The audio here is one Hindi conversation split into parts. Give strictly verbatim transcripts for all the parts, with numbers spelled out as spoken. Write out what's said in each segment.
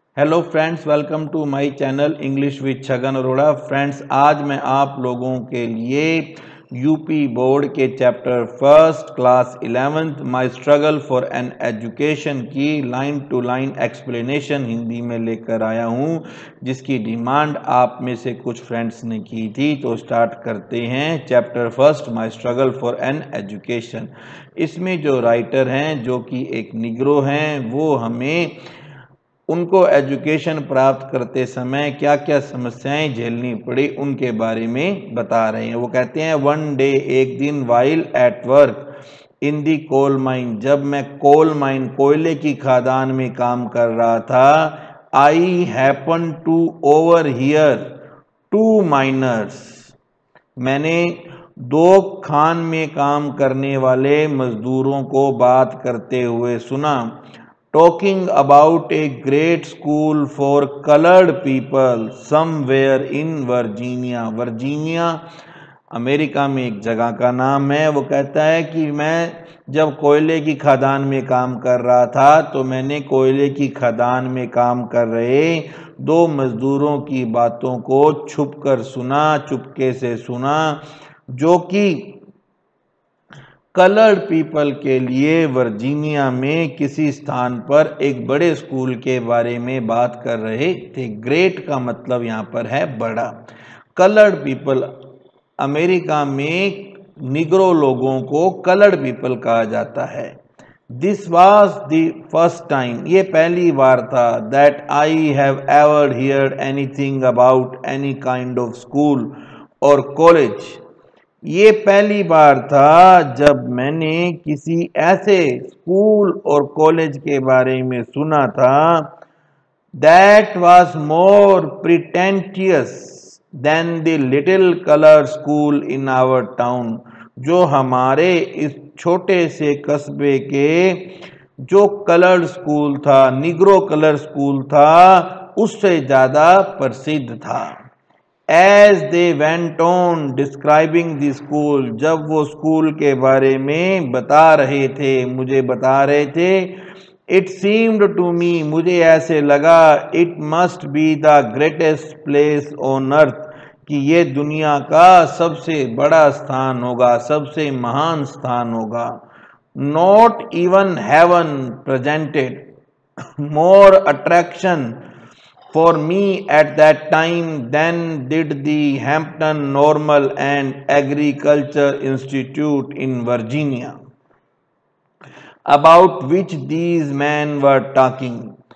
Hello friends, welcome to my channel English with Chhagan Arora. Friends, आज मैं आप लोगों के लिए यूपी बोर्ड के chapter first class eleventh my struggle for an education की line to line explanation Hindi में लेकर आया हूं, जिसकी डिमांड आप में से कुछ फ्रेंड्स ने की थी। तो स्टार्ट करते हैं chapter first my struggle for an education. इसमें जो राइटर हैं, जो कि एक निग्रो हैं, वो हमें उनको एजुकेशन प्राप्त करते समय क्या क्या समस्याएं झेलनी पड़ी उनके बारे में बता रहे हैं। वो कहते हैं, वन डे, एक दिन, while at work in the coal mine, जब मैं कोल माइन कोयले की खादान में काम कर रहा था, I happen to overhear two miners, मैंने दो खान में काम करने वाले मजदूरों को बात करते हुए सुना। Talking about a great school for coloured people somewhere in Virginia. Virginia America में एक जगह का नाम है। वो कहता है कि मैं जब कोयले की खदान में काम कर रहा था तो मैंने कोयले की खदान में काम कर रहे दो मजदूरों की बातों को छुपकर सुना, चुपके से सुना, जो कि कलर्ड पीपल के लिए वर्जीनिया में किसी स्थान पर एक बड़े स्कूल के बारे में बात कर रहे थे। ग्रेट का मतलब यहाँ पर है बड़ा। कलर्ड पीपल, अमेरिका में निग्रो लोगों को कलर्ड पीपल कहा जाता है। This was the first time, ये पहली बार था, that I have ever heard anything about any kind of school और कॉलेज, ये पहली बार था जब मैंने किसी ऐसे स्कूल और कॉलेज के बारे में सुना था, that was more pretentious than the little colour school in our town, जो हमारे इस छोटे से कस्बे के जो कलर्ड स्कूल था, निग्रो कलर स्कूल था, उससे ज़्यादा प्रसिद्ध था। As they went on describing the school, जब वो स्कूल के बारे में बता रहे थे, मुझे बता रहे थे, it seemed to me, मुझे ऐसे लगा, it must be the greatest place on earth, कि ये दुनिया का सबसे बड़ा स्थान होगा, सबसे महान स्थान होगा। Not even heaven presented more attraction for me at that time than did the Hampton Normal and Agriculture Institute in Virginia, about which these men were talking.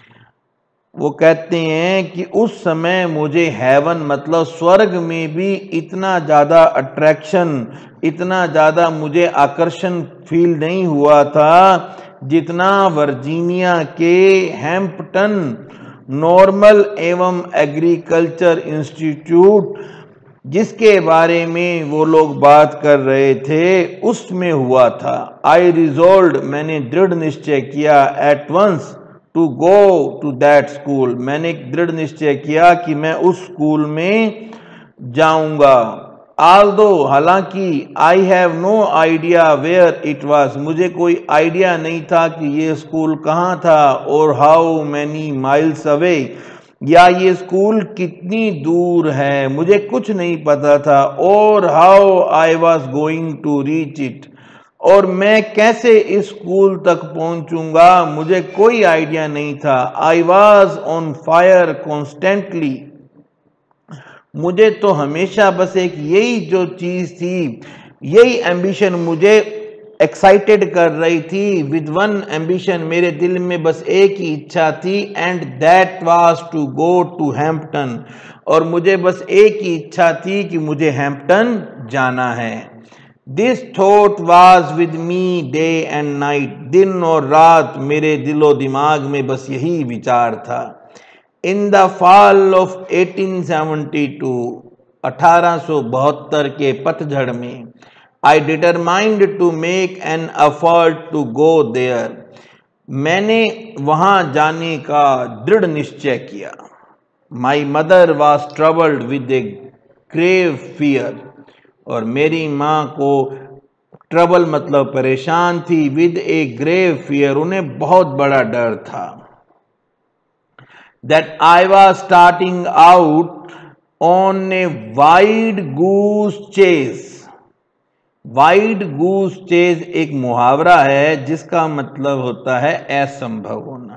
वो कहते हैं कि उस समय मुझे हेवन मतलब स्वर्ग में भी इतना ज़्यादा अट्रैक्शन, इतना ज़्यादा मुझे आकर्षण फील नहीं हुआ था जितना वर्जीनिया के हैम्पटन नॉर्मल एवं एग्रीकल्चर इंस्टीट्यूट, जिसके बारे में वो लोग बात कर रहे थे, उसमें हुआ था। आई रिजोल्व, मैंने दृढ़ निश्चय किया, at once to go to that school, मैंने दृढ़ निश्चय किया कि मैं उस स्कूल में जाऊंगा। आल्दो, हालांकि, I have no idea where it was, मुझे कोई आइडिया नहीं था कि ये स्कूल कहाँ था, और हाउ मैनी माइल्स अवे, या ये स्कूल कितनी दूर है, मुझे कुछ नहीं पता था, और how I was going to reach it, और मैं कैसे इस स्कूल तक पहुंचूंगा, मुझे कोई आइडिया नहीं था। I was on fire constantly, मुझे तो हमेशा बस एक यही जो चीज थी, यही एम्बिशन मुझे एक्साइटेड कर रही थी। विद वन एम्बिशन, मेरे दिल में बस एक ही इच्छा थी, and that was to go to Hampton, और मुझे बस एक ही इच्छा थी कि मुझे हैम्पटन जाना है। This thought was with me day and night, दिन और रात मेरे दिलो दिमाग में बस यही विचार था। In the fall of eighteen seventy two, अठारह सौ बहत्तर के पतझड़ में, I determined to make an effort to go there, मैंने वहां जाने का दृढ़ निश्चय किया। My mother was troubled with a grave fear, और मेरी माँ को ट्रबल मतलब परेशान थी, विद ए ग्रेव फियर, उन्हें बहुत बड़ा डर था। that I was starting out on a wild goose chase. Wild goose chase एक मुहावरा है जिसका मतलब होता है असंभव होना।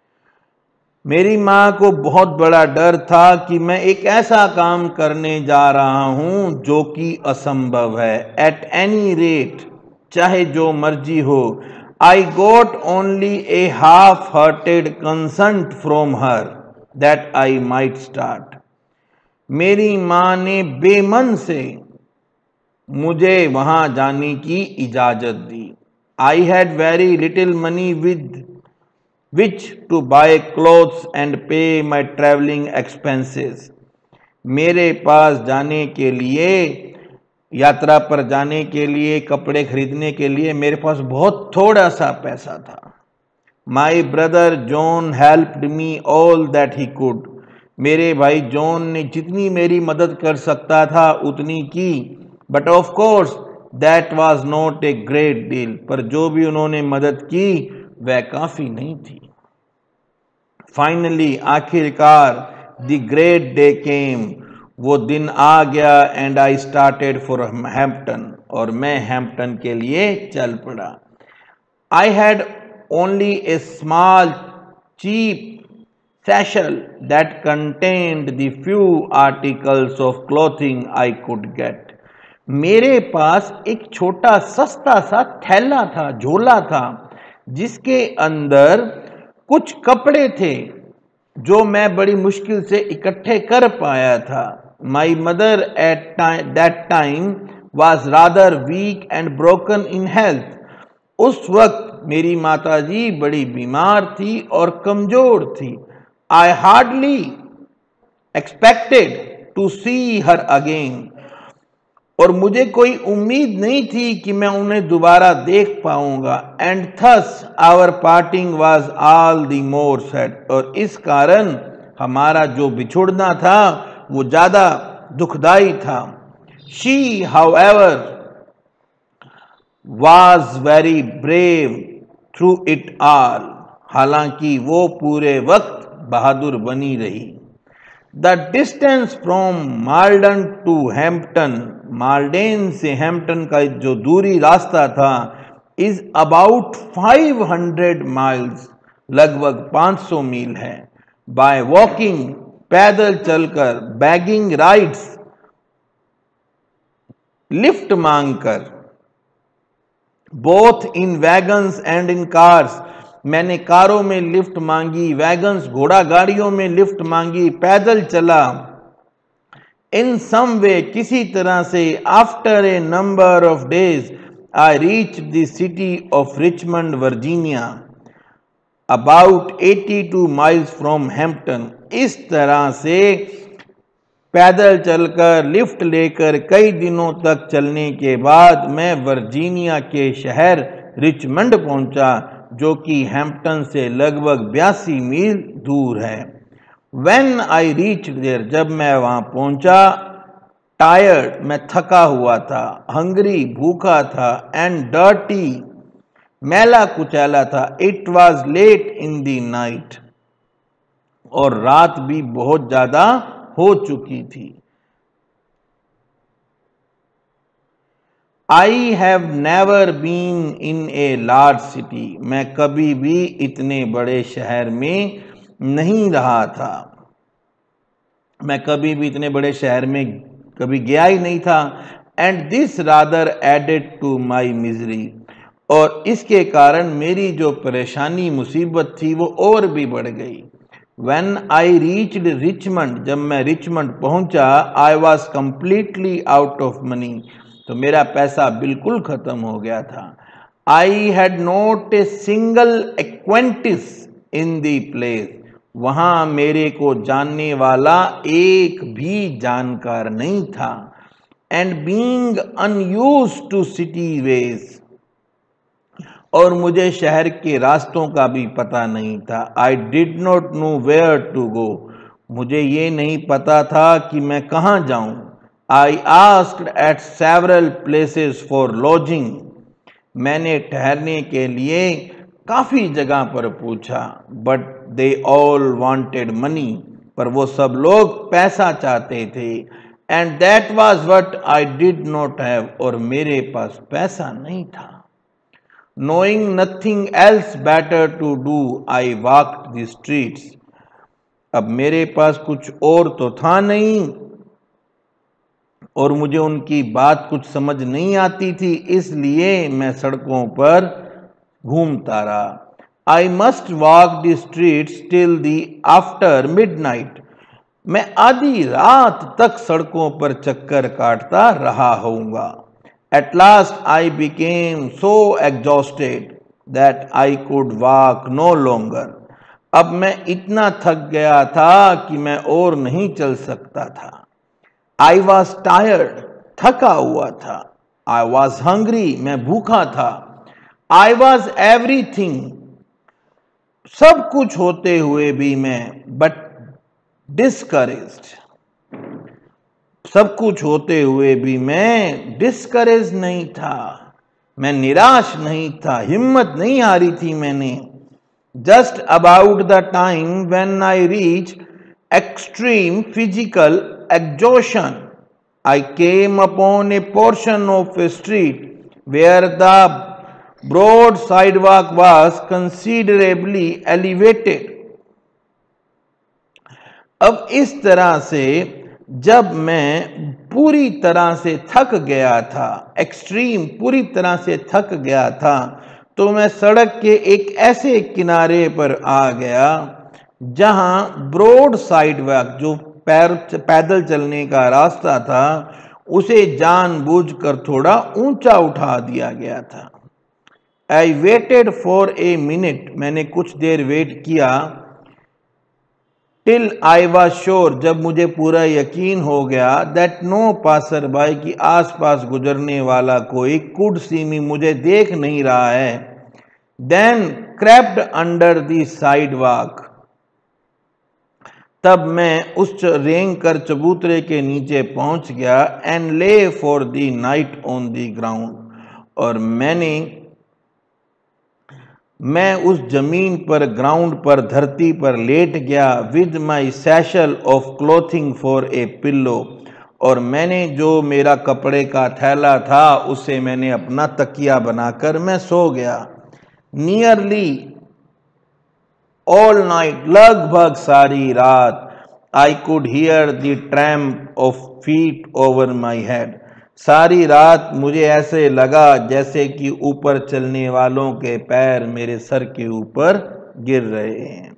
मेरी मां को बहुत बड़ा डर था कि मैं एक ऐसा काम करने जा रहा हूं जो कि असंभव है। एट एनी रेट, चाहे जो मर्जी हो, I got only a half hearted consent from her that I might start. मेरी मां ने बेमन से मुझे वहां जाने की इजाजत दी। I had very little money with which to buy clothes and pay my travelling expenses. मेरे पास जाने के लिए, यात्रा पर जाने के लिए, कपड़े खरीदने के लिए मेरे पास बहुत थोड़ा सा पैसा था। My brother John helped me all that he could. मेरे भाई जॉन ने जितनी मेरी मदद कर सकता था उतनी की। But of course that was not a great deal. पर जो भी उन्होंने मदद की वह काफी नहीं थी। फाइनली, आखिरकार, द ग्रेट डे केम। वो दिन आ गया and I started for Hampton. और मैं हैम्पटन के लिए चल पड़ा। I had only a small cheap satchel that contained the few articles of clothing I could get. मेरे पास एक छोटा सस्ता सा थैला था, झोला था, जिसके अंदर कुछ कपड़े थे जो मैं बड़ी मुश्किल से इकट्ठे कर पाया था। My mother at that time was rather weak and broken in health. उस वक्त मेरी माताजी बड़ी बीमार थी और कमजोर थी। I hardly expected to see her again. और मुझे कोई उम्मीद नहीं थी कि मैं उन्हें दोबारा देख पाऊंगा। And thus our parting was all the more sad. और इस कारण हमारा जो बिछुड़ना था वो ज्यादा दुखदाई था। She, however, was very brave through it all. हालांकि वो पूरे वक्त बहादुर बनी रही। The distance from Malden to Hampton, Malden से हैम्पटन का जो दूरी रास्ता था, is about five hundred miles, लगभग पाँच सौ मील है। बाय वॉकिंग, पैदल चलकर, बैगिंग राइड्स, लिफ्ट मांगकर, both in wagons and in cars, मैंने कारों में लिफ्ट मांगी, वैगन्स घोड़ा गाड़ियों में लिफ्ट मांगी, पैदल चला। इन सम वे, किसी तरह से, after a number of days I reach the city of Richmond Virginia, about eighty two miles from Hampton. इस तरह से पैदल चलकर, लिफ्ट लेकर कई दिनों तक चलने के बाद मैं वर्जीनिया के शहर रिचमंड पहुंचा, जो कि हैम्पटन से लगभग बयासी मील दूर है। When I reached there, जब मैं वहां पहुंचा, टायर्ड, मैं थका हुआ था, हंग्री, भूखा था, एंड डर्टी, मैला कुचैला था। It was late in the night, और रात भी बहुत ज्यादा हो चुकी थी। I have never been in a large city, मैं कभी भी इतने बड़े शहर में नहीं रहा था। मैं कभी भी इतने बड़े शहर में कभी गया ही नहीं था। And this rather added to my misery, और इसके कारण मेरी जो परेशानी मुसीबत थी वो और भी बढ़ गई। When I reached रिचमंड, जब मैं रिचमंड पहुंचा, I was completely out of money, तो मेरा पैसा बिल्कुल खत्म हो गया था। I had not a single acquaintance in the place, वहां मेरे को जानने वाला एक भी जानकार नहीं था। And being unused to city ways, और मुझे शहर के रास्तों का भी पता नहीं था। I did not know where to go, मुझे ये नहीं पता था कि मैं कहाँ जाऊं। I asked at several places for lodging, मैंने ठहरने के लिए काफी जगह पर पूछा, but they all wanted money, पर वो सब लोग पैसा चाहते थे। And that was what I did not have, और मेरे पास पैसा नहीं था। Knowing nothing else better to do, I walked the streets. अब मेरे पास कुछ और तो था नहीं और मुझे उनकी बात कुछ समझ नहीं आती थी, इसलिए मैं सड़कों पर घूमता रहा। I must walk the streets till the after midnight. मैं आधी रात तक सड़कों पर चक्कर काटता रहा होऊंगा। At last I became so exhausted that I could walk no longer. अब मैं इतना थक गया था कि मैं और नहीं चल सकता था। I was tired, थका हुआ था। I was hungry, मैं भूखा था। I was everything, सब कुछ होते हुए भी मैं but discouraged, सब कुछ होते हुए भी मैं डिस्करेज नहीं था, मैं निराश नहीं था, हिम्मत नहीं हारी थी मैंने। Just about the time when I reach extreme physical exhaustion, I came upon a portion of a street where the broad sidewalk was considerably elevated. अब इस तरह से जब मैं पूरी तरह से थक गया था, एक्सट्रीम पूरी तरह से थक गया था, तो मैं सड़क के एक ऐसे किनारे पर आ गया जहां ब्रॉड साइड वॉक, जो पैर पैदल चलने का रास्ता था, उसे जानबूझकर थोड़ा ऊंचा उठा दिया गया था। I waited for a minute, मैंने कुछ देर वेट किया। टिल आई वॉज श्योर, जब मुझे पूरा यकीन हो गया, दैट नो पासर बाय, की आस पास गुजरने वाला कोई कुड सी मी, मुझे देख नहीं रहा है। Then crept under the sidewalk, तब मैं उस रेंग कर चबूतरे के नीचे पहुंच गया। And lay for the night on the ground, और मैंने मैं उस जमीन पर, ग्राउंड पर, धरती पर लेट गया। With my satchel of clothing for a pillow, और मैंने जो मेरा कपड़े का थैला था उसे मैंने अपना तकिया बनाकर मैं सो गया। नियरली ऑल नाइट, लगभग सारी रात, I could hear the tramp of feet over my head, सारी रात मुझे ऐसे लगा जैसे कि ऊपर चलने वालों के पैर मेरे सर के ऊपर गिर रहे हैं।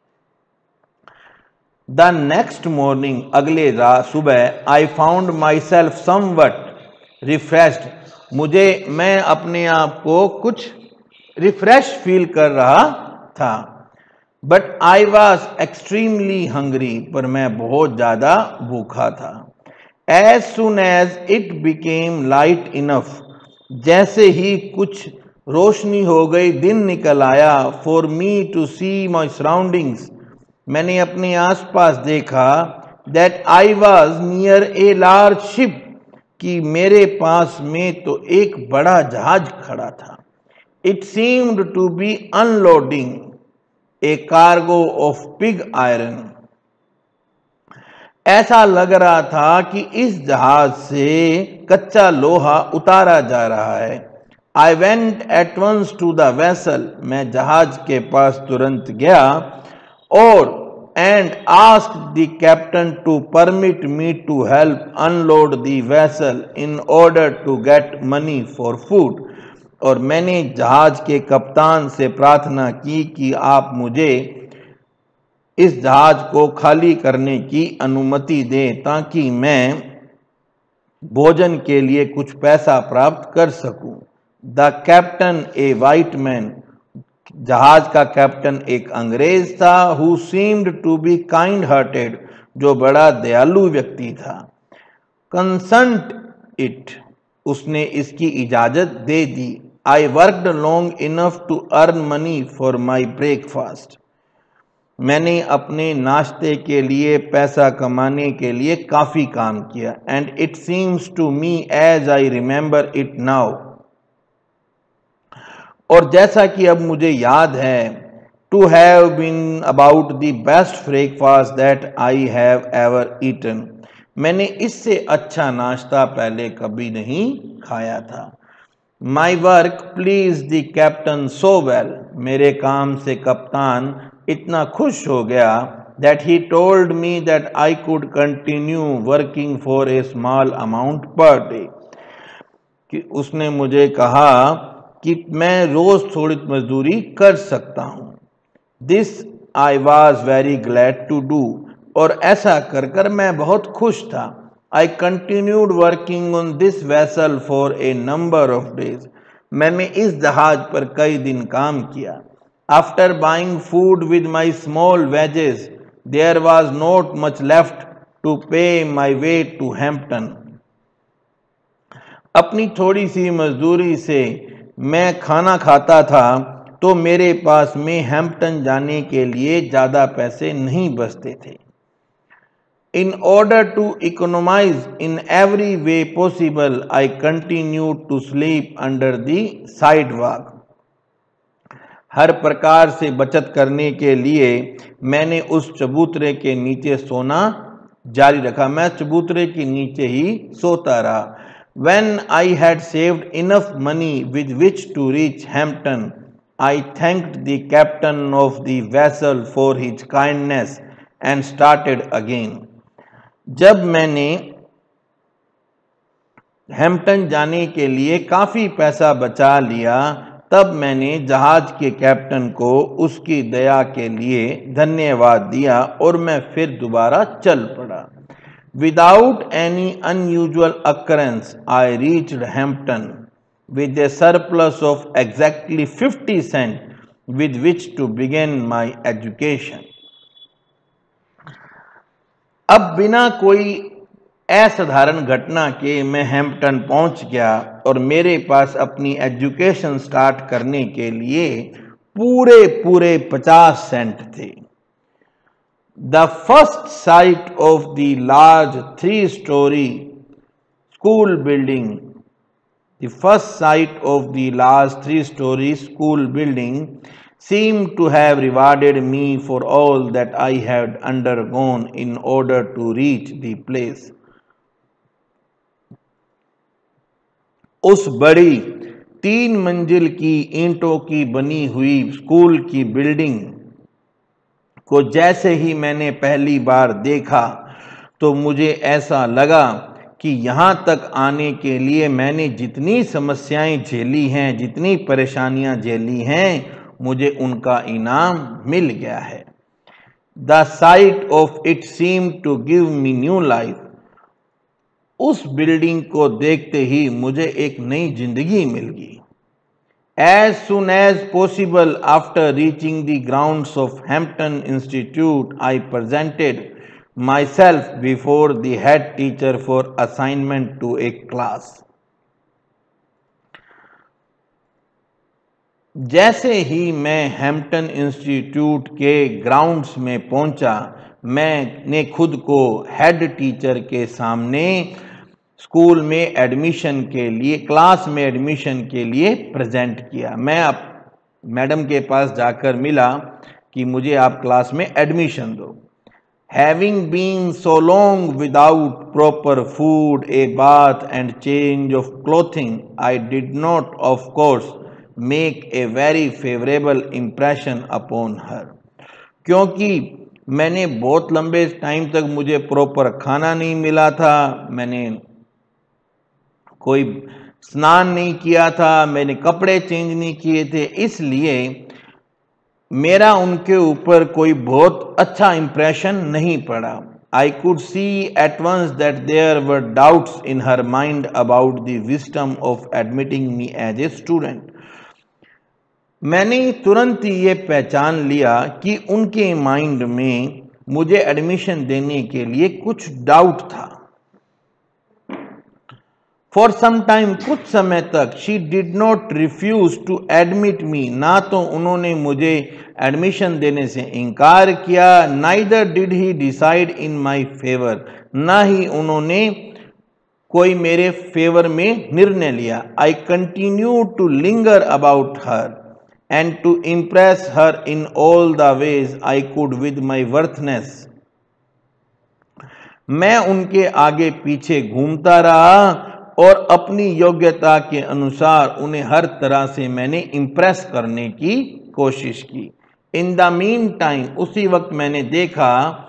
द नेक्स्ट मॉर्निंग, अगले रात सुबह, I found myself somewhat refreshed, मुझे मैं अपने आप को कुछ रिफ्रेश फील कर रहा था। But I was extremely hungry, पर मैं बहुत ज्यादा भूखा था। As soon as it became light enough, जैसे ही कुछ रोशनी हो गई, दिन निकल आया, for me to see my surroundings, मैंने अपने आसपास देखा, that I was near a large ship, कि मेरे पास में तो एक बड़ा जहाज खड़ा था। It seemed to be unloading a cargo of pig iron, ऐसा लग रहा था कि इस जहाज से कच्चा लोहा उतारा जा रहा है। I went at once to the vessel, मैं जहाज के पास तुरंत गया और and asked the captain to permit me to help unload the vessel in order to get money for food, और मैंने जहाज के कप्तान से प्रार्थना की कि आप मुझे इस जहाज को खाली करने की अनुमति दें ताकि मैं भोजन के लिए कुछ पैसा प्राप्त कर सकूं। The captain a white man, जहाज का कैप्टन एक अंग्रेज था। Who seemed to be kind hearted, जो बड़ा दयालु व्यक्ति था। कंसेंट इट, उसने इसकी इजाजत दे दी। I worked long enough to earn money for my breakfast, मैंने अपने नाश्ते के लिए पैसा कमाने के लिए काफी काम किया। And it seems to me as I remember it now, और जैसा कि अब मुझे याद है, to have been about the best breakfast that I have ever eaten. मैंने इससे अच्छा नाश्ता पहले कभी नहीं खाया था. My work pleased the captain so well. मेरे काम से कप्तान इतना खुश हो गया that he told me that I could continue working for a small amount per day. कि उसने मुझे कहा कि मैं रोज थोड़ी मजदूरी कर सकता हूँ. This I was very glad to do. और ऐसा कर कर मैं बहुत खुश था. I continued working on this vessel for a number of days. मैंने इस जहाज पर कई दिन काम किया. After buying food with my small wages, there was not much left to pay my way to Hampton. अपनी थोड़ी सी मजदूरी से मैं खाना खाता था तो मेरे पास में हैम्पटन जाने के लिए ज़्यादा पैसे नहीं बचते थे. In order to economize in every way possible, I continued to sleep under the sidewalk. हर प्रकार से बचत करने के लिए मैंने उस चबूतरे के नीचे सोना जारी रखा. मैं चबूतरे के नीचे ही सोता रहा. When I had saved enough money with which to reach Hampton, I thanked the captain of the vessel for his kindness and started again. जब मैंने हैम्पटन जाने के लिए काफ़ी पैसा बचा लिया तब मैंने जहाज के कैप्टन को उसकी दया के लिए धन्यवाद दिया और मैं फिर दोबारा चल पड़ा. Without any unusual occurrence, I reached Hampton with a surplus of exactly fifty cents with which to begin my education. अब बिना कोई असाधारण घटना के मैं हैम्पटन पहुंच गया और मेरे पास अपनी एजुकेशन स्टार्ट करने के लिए पूरे पूरे पचास सेंट थे. The first sight of the large three-story school building, the first sight of the large three-story school building seemed to have rewarded me for all that I had undergone in order to reach the place. उस बड़ी तीन मंजिल की ईंटों की बनी हुई स्कूल की बिल्डिंग को जैसे ही मैंने पहली बार देखा तो मुझे ऐसा लगा कि यहाँ तक आने के लिए मैंने जितनी समस्याएं झेली हैं, जितनी परेशानियां झेली हैं, मुझे उनका इनाम मिल गया है. The sight of it seem to give me new life. उस बिल्डिंग को देखते ही मुझे एक नई जिंदगी मिल गई. As soon as possible after reaching the grounds of Hampton Institute, I presented myself before the head teacher for assignment to a class. जैसे ही मैं हैम्पटन इंस्टीट्यूट के ग्राउंड्स में पहुंचा, मैंने खुद को हेड टीचर के सामने स्कूल में एडमिशन के लिए, क्लास में एडमिशन के लिए प्रेजेंट किया. मैं अब मैडम के पास जाकर मिला कि मुझे आप क्लास में एडमिशन दो. Having been so long without proper food, a bath and change of clothing, I did not, of course, make a very favorable impression upon her. क्योंकि मैंने बहुत लंबे टाइम तक मुझे प्रॉपर खाना नहीं मिला था, मैंने कोई स्नान नहीं किया था, मैंने कपड़े चेंज नहीं किए थे, इसलिए मेरा उनके ऊपर कोई बहुत अच्छा इंप्रेशन नहीं पड़ा. I could see at once that there were doubts in her mind about the wisdom of admitting me as a student. मैंने तुरंत ही ये पहचान लिया कि उनके माइंड में मुझे एडमिशन देने के लिए कुछ डाउट था. For some time, कुछ समय तक she did not refuse to admit me. ना तो उन्होंने मुझे एडमिशन देने से इनकार किया, neither did he decide in my favor. ना ही उन्होंने कोई मेरे फेवर में निर्णय लिया. I continued to linger about her. and to impress her in all the ways I could with my worthiness. मैं उनके आगे पीछे घूमता रहा और अपनी योग्यता के अनुसार उन्हें हर तरह से मैंने इम्प्रेस करने की कोशिश की. इन द मीन टाइम, उसी वक्त मैंने देखा,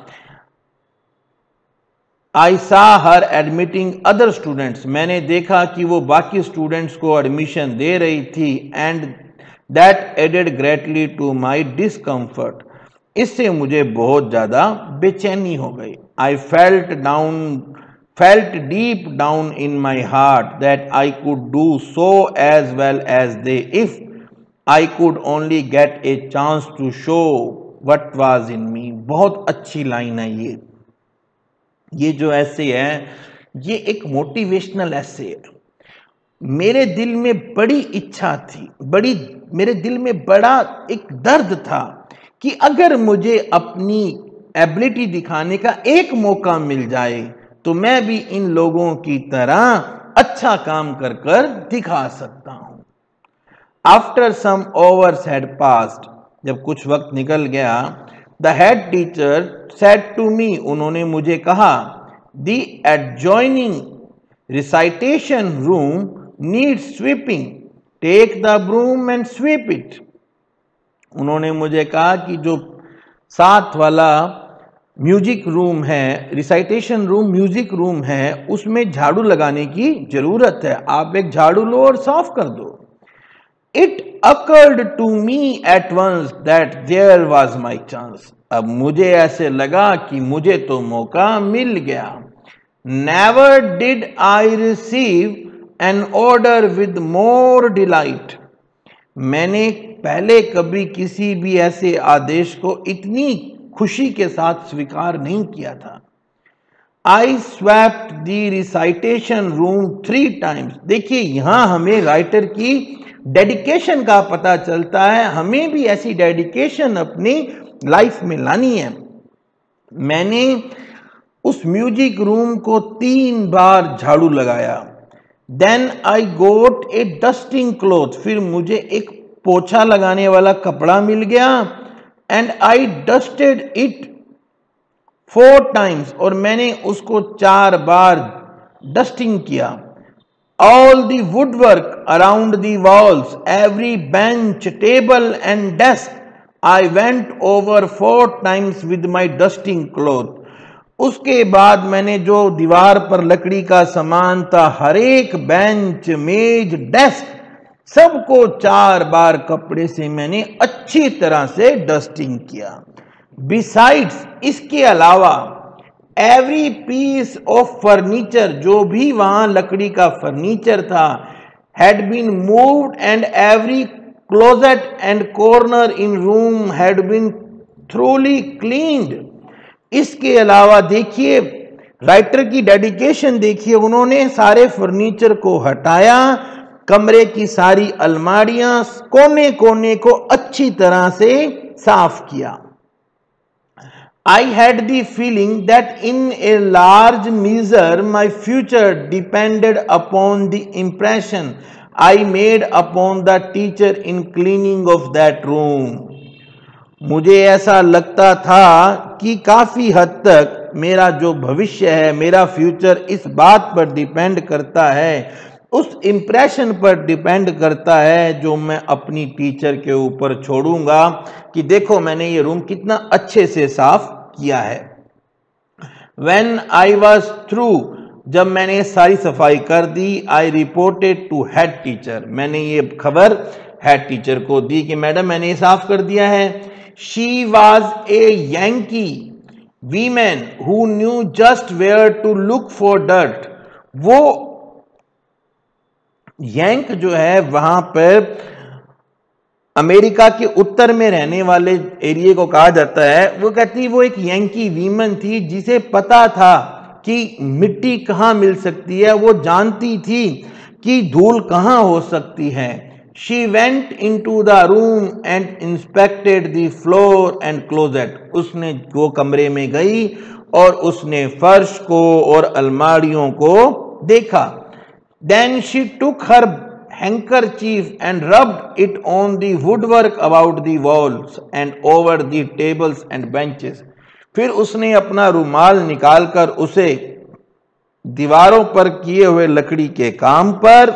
आई सा हर एडमिटिंग अदर स्टूडेंट्स, मैंने देखा कि वो बाकी स्टूडेंट्स को एडमिशन दे रही थी. And that added greatly to my discomfort, इससे मुझे बहुत ज़्यादा बेचैनी हो गई. I felt down felt deep down in my heart that I could do so as well as they if I could only get a chance to show what was in me. बहुत अच्छी लाइन है ये. ये जो ऐसे है ये एक मोटिवेशनल ऐसे है. मेरे दिल में बड़ी इच्छा थी, बड़ी मेरे दिल में बड़ा एक दर्द था कि अगर मुझे अपनी एबिलिटी दिखाने का एक मौका मिल जाए तो मैं भी इन लोगों की तरह अच्छा काम कर कर दिखा सकता हूं. After some hours had passed, जब कुछ वक्त निकल गया, the head teacher said to me, उन्होंने मुझे कहा, the adjoining recitation room needs sweeping, take the broom and sweep it. उन्होंने मुझे कहा कि जो साथ वाला म्यूजिक रूम है, रिसाइटेशन रूम म्यूजिक रूम है, उसमें झाड़ू लगाने की जरूरत है. आप एक झाड़ू लो और साफ कर दो. It occurred to me at once that there was my chance, अब मुझे ऐसे लगा कि मुझे तो मौका मिल गया. Never did I receive an order with more delight, मैंने पहले कभी किसी भी ऐसे आदेश को इतनी खुशी के साथ स्वीकार नहीं किया था. I swept the recitation room three times. देखिए यहां हमें राइटर की डेडिकेशन का पता चलता है. हमें भी ऐसी डेडिकेशन अपनी लाइफ में लानी है. मैंने उस म्यूजिक रूम को तीन बार झाड़ू लगाया. Then I got a dusting cloth, फिर मुझे एक पोछा लगाने वाला कपड़ा मिल गया. And I dusted it four times, और मैंने उसको चार बार डस्टिंग किया. All the woodwork around the walls, every bench, table and desk, I went over four times with my dusting cloth. उसके बाद मैंने जो दीवार पर लकड़ी का सामान था, हर एक बेंच, मेज, डेस्क, सबको चार बार कपड़े से मैंने अच्छी तरह से डस्टिंग किया. बिसाइड्स, इसके अलावा, एवरी पीस ऑफ फर्नीचर, जो भी वहां लकड़ी का फर्नीचर था, had been moved and every closet and corner in room had been thoroughly cleaned. इसके अलावा देखिए राइटर की डेडिकेशन देखिए, उन्होंने सारे फर्नीचर को हटाया, कमरे की सारी अलमारियां, कोने कोने को अच्छी तरह से साफ किया. I had the feeling that in a large measure my future depended upon the impression I made upon the teacher in cleaning of that room. मुझे ऐसा लगता था कि काफी हद तक मेरा जो भविष्य है, मेरा फ्यूचर इस बात पर डिपेंड करता है, उस इम्प्रेशन पर डिपेंड करता है जो मैं अपनी टीचर के ऊपर छोड़ूंगा कि देखो मैंने ये रूम कितना अच्छे से साफ किया है. When I was through, जब मैंने सारी सफाई कर दी, I reported to head teacher, मैंने ये खबर हेड टीचर को दी कि मैडम मैंने ये साफ कर दिया है. She was a Yankee woman who knew just where to look for dirt. वो यंक जो है वहां पर अमेरिका के उत्तर में रहने वाले एरिया को कहा जाता है. वो कहती वो एक यंकी वीमन थी जिसे पता था कि मिट्टी कहाँ मिल सकती है, वो जानती थी कि धूल कहाँ हो सकती है. She went into the room and inspected the floor and closet. उसने वो कमरे में गई और उसने फर्श को और अलमारियों को देखा. Then she took her handkerchief and rubbed it on the woodwork about the walls and over the tables and benches. फिर उसने अपना रुमाल निकालकर उसे दीवारों पर किए हुए लकड़ी के काम पर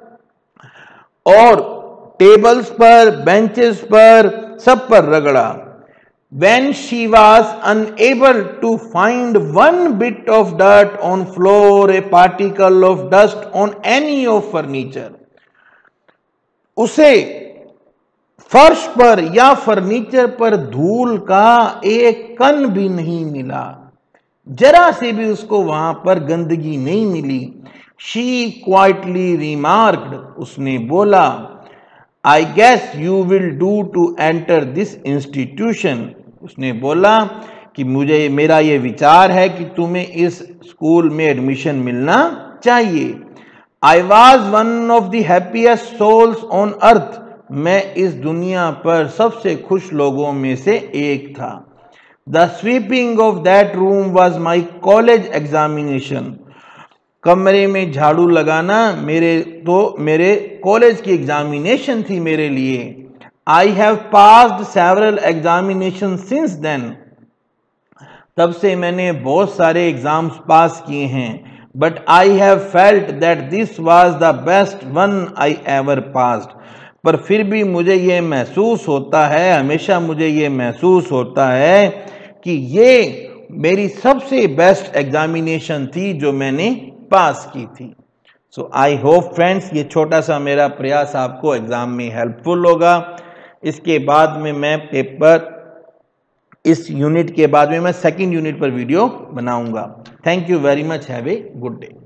और टेबल्स पर, बेंचेस पर, सब पर रगड़ा. When she was unable to find one bit of dirt on floor, a particle of dust on any of furniture, उसे फर्श पर या फर्नीचर पर धूल का एक कण भी नहीं मिला, जरा से भी उसको वहां पर गंदगी नहीं मिली. She quietly remarked, उसने बोला, I guess you will do to enter this institution. उसने बोला कि मुझे मेरा ये विचार है कि तुम्हें इस स्कूल में एडमिशन मिलना चाहिए. I was one of the happiest souls on earth. मैं इस दुनिया पर सबसे खुश लोगों में से एक था. The sweeping of that room was my college examination. कमरे में झाड़ू लगाना मेरे तो मेरे कॉलेज की एग्जामिनेशन थी मेरे लिए. I have passed several examinations since then. तब से मैंने बहुत सारे एग्जाम्स पास किए हैं. But I have felt that this was the best one I ever passed. पर फिर भी मुझे ये महसूस होता है, हमेशा मुझे ये महसूस होता है कि ये मेरी सबसे बेस्ट एग्जामिनेशन थी जो मैंने पास की थी. सो आई होप फ्रेंड्स ये छोटा सा मेरा प्रयास आपको एग्जाम में हेल्पफुल होगा. इसके बाद में मैं पेपर इस यूनिट के बाद में मैं सेकंड यूनिट पर वीडियो बनाऊंगा. Thank you very much. Have a good day.